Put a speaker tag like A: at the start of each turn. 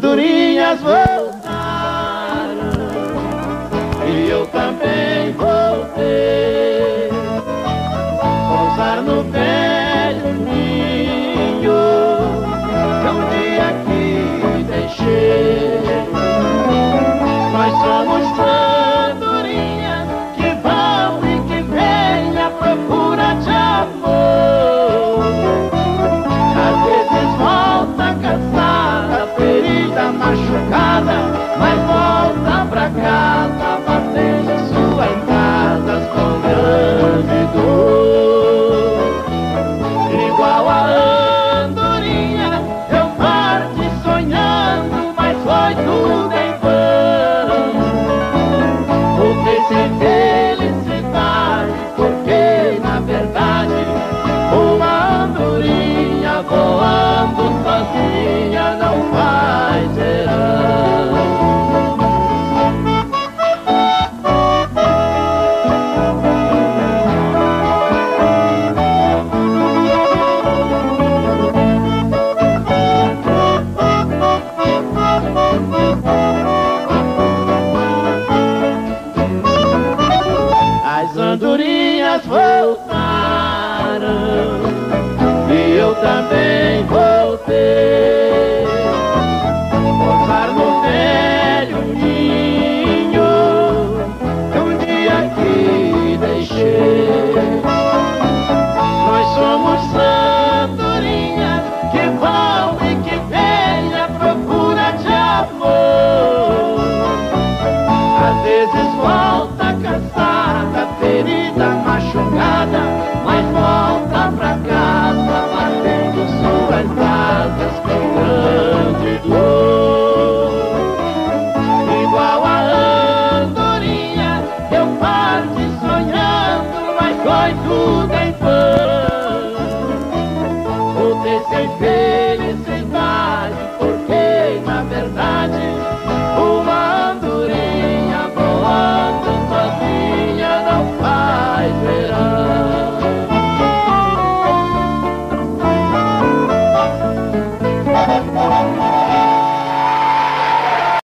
A: andorinhas voltaram e eu também voltei. Pousar no velho ninho que um dia aqui deixei. Nós somos andorinhas que vão e que vêm à procura de amor. Às vezes volta cansada, ferida, machucada, mas volta pra casa, batendo suas asas com grande dor. Igual a andorinha, eu parti sonhando, mas foi tudo em vão. Voltei sem felicidade, porque na verdade uma andorinha voando sozinha não faz verão. As andorinhas voltaram e eu também